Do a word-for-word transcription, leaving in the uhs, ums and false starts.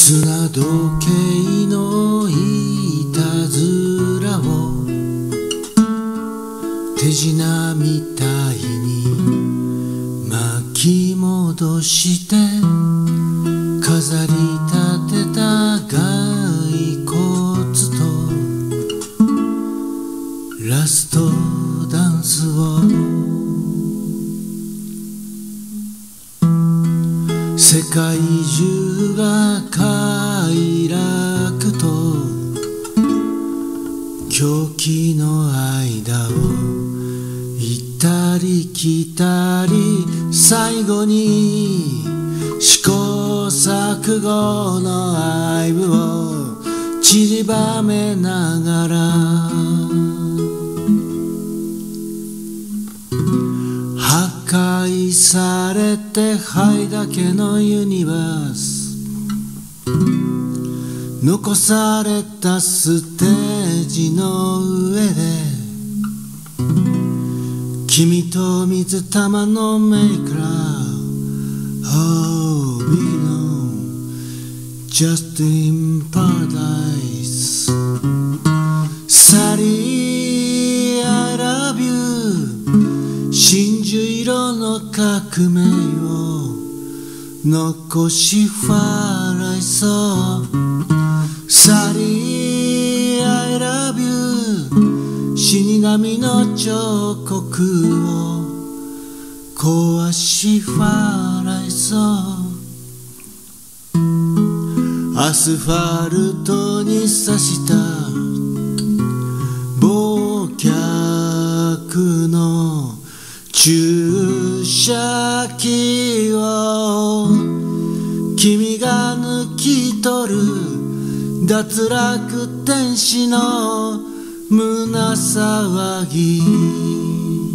砂時計のいたずらを手品みたいに巻き戻して飾り立てた骸骨とラストダンスを世界中が快楽と狂気の間を行ったり来たり最後に試行錯誤の愛撫を散りばめながら破壊されて灰だけのユニバース残されたステージの上で君と水玉のメイクラ Oh, we know just in paradise Sally, I love you真珠色の革命を残し笑いそうSally, I love you 死神の彫刻を壊し笑いそうアスファルトに刺した忘却の注射器を君が抜き取る脱落天使の胸騒ぎ